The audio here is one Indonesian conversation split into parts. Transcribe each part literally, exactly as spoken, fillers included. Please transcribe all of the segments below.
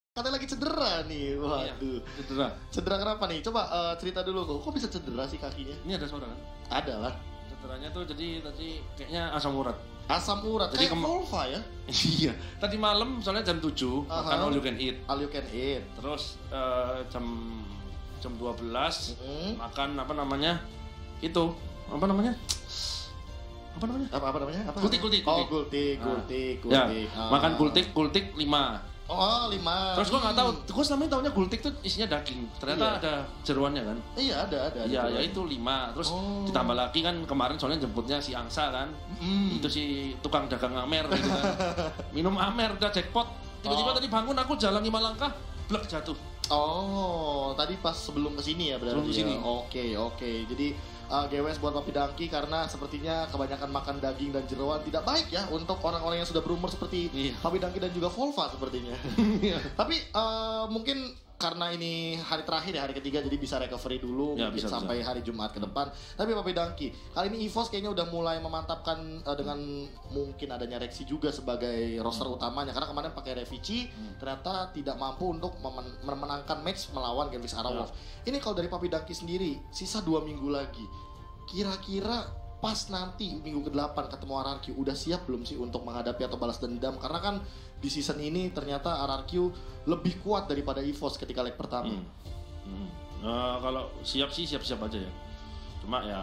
Katanya lagi cedera nih, waduh. Iya, cedera. Cedera kenapa nih? Coba uh, cerita dulu kok, kok bisa cedera sih kakinya? Ini ada suara kan? Ada lah. Cederanya tuh jadi tadi kayaknya asam urat. Asam urat, jadi kayak vulva ya? Iya, tadi malam soalnya jam tujuh, uh-huh. makan all you can eat. All you can eat. Terus uh, jam jam dua belas mm-hmm. makan apa namanya? Itu, apa namanya? Apa namanya? Apa apa namanya? Apa gultik, gultik, gultik. Oh, gultik, gultik, nah. gultik. Ya, ah. makan gultik, gultik lima. Oh, lima. Terus gua nggak tahu, gua selama ini tahunya gultik tuh isinya daging. Ternyata iya. ada jeruannya kan? Iya, ada, ada. Iya, ya itu lima. Terus oh. ditambah lagi kan kemarin soalnya jemputnya si Angsa kan. Mm. Itu si tukang dagang Amer gitu kan. Minum Amer udah jackpot. Tiba-tiba oh. tadi bangun aku jalan lima langkah, blek jatuh. Oh, tadi pas sebelum kesini ya berarti. Sebelum kesini. Ya? Oke, oke. Jadi uh, G W S buat Papi Dangki karena sepertinya kebanyakan makan daging dan jeroan tidak baik ya untuk orang-orang yang sudah berumur seperti iya. Papi Dangki dan juga vulva sepertinya. Tapi uh, mungkin karena ini hari terakhir ya, hari ketiga, jadi bisa recovery dulu ya, mungkin bisa, sampai bisa. hari Jumat ke depan. Tapi Papi Dangki, kali ini EVOS kayaknya udah mulai memantapkan uh, dengan mungkin adanya Rexy juga sebagai roster hmm. utamanya. Karena kemarin pakai Revici, hmm. ternyata tidak mampu untuk memen- memenangkan match melawan Genghis Arawolf. Ya. Ini kalau dari Papi Dangki sendiri, sisa dua minggu lagi. Kira-kira pas nanti minggu ke delapan ketemu R R Q, udah siap belum sih untuk menghadapi atau balas dendam? Karena kan di season ini ternyata R R Q lebih kuat daripada EVOS ketika leg pertama. Hmm. Hmm. Uh, kalau siap sih siap-siap aja ya. Cuma ya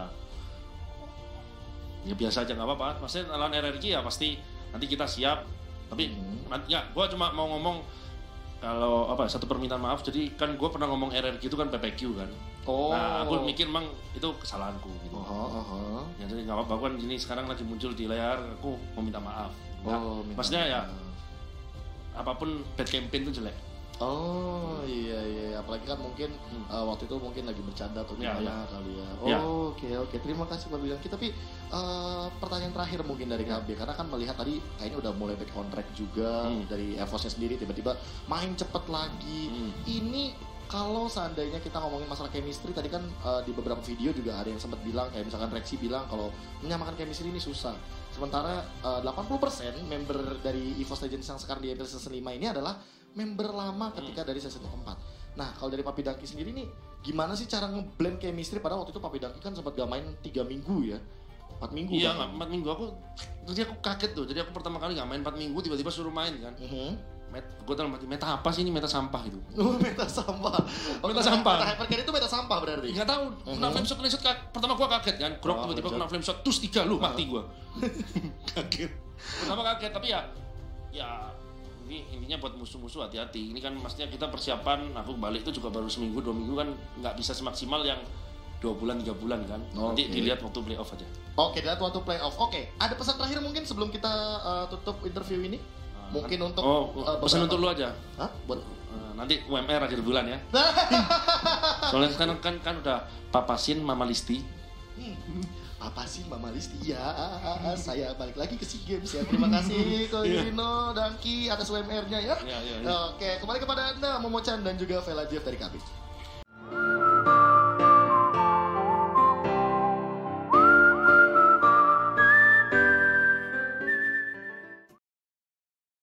ya biasa aja nggak apa-apa. Maksudnya lawan R R Q ya pasti nanti kita siap. Tapi hmm. nanti ya, gue cuma mau ngomong kalau apa satu permintaan maaf. Jadi kan gue pernah ngomong R R Q itu kan P P Q kan. Oh. Nah, aku mikir emang itu kesalahanku gitu. Oh, oh, oh. Ya, jadi nggak apa-apa kan ini sekarang lagi muncul di layar, aku mau minta maaf. Nah, oh, maksudnya ya apapun bad campaign itu jelek. Oh iya iya, apalagi kan mungkin hmm. uh, waktu itu mungkin lagi bercanda atau gimana ya, ya. kali ya. Oh ya. oke okay, oke, okay. Terima kasih Pak Bidangki. Tapi uh, pertanyaan terakhir mungkin dari K B, karena kan melihat tadi kayaknya udah mulai back on track juga hmm. dari EVOS-nya sendiri, tiba-tiba main cepet lagi. Hmm. Ini kalau seandainya kita ngomongin masalah chemistry, tadi kan uh, di beberapa video juga ada yang sempat bilang, kayak misalkan Rexy bilang kalau menyamakan chemistry ini susah. Sementara uh, delapan puluh persen member dari EVOS Legends yang sekarang di season lima ini adalah member lama ketika hmm. dari season keempat. Nah, kalau dari Papi Dangki sendiri nih, gimana sih cara nge-blend chemistry? Padahal waktu itu Papi Dangki kan sempat gak main tiga minggu ya? empat minggu iya, kan? Iya, empat minggu. Aku, jadi aku kaget tuh. Jadi aku pertama kali gak main empat minggu, tiba-tiba suruh main kan. Uh-huh. Met, gue dalam arti, meta apa sih ini? Meta sampah gitu. Oh, meta sampah. Oh, meta sampah. Meta hypercare itu meta sampah berarti? Gak tau, uh-huh. kena flame shot, kena shot. Pertama gue kaget kan, Grok oh, tiba-tiba kena flame shot, terus tiga lu, uh-huh. mati gue. Kaget. Pertama kaget, tapi ya, ya ini intinya buat musuh-musuh hati-hati. Ini kan maksudnya kita persiapan, aku balik itu juga baru seminggu, dua minggu kan nggak bisa semaksimal yang dua bulan, tiga bulan kan. Okay. Nanti dilihat waktu playoff aja. Oke, okay, dilihat waktu playoff. Oke, okay. Ada pesan terakhir mungkin sebelum kita uh, tutup interview ini? Mungkin untuk oh, uh, pesan untuk lu aja. Hah? Buat uh, nanti U M R akhir bulan ya. Soalnya kan kan kan udah papasin Mama Listi. Hmm. Papasin Mama Listi. Ya, saya balik lagi ke SEA Games ya. Terima kasih Ko Yudino Dangki atas U M R-nya ya. Ya, ya, ya. Oke, kembali kepada Anda Momo Chan dan juga Vela Jeff dari K B.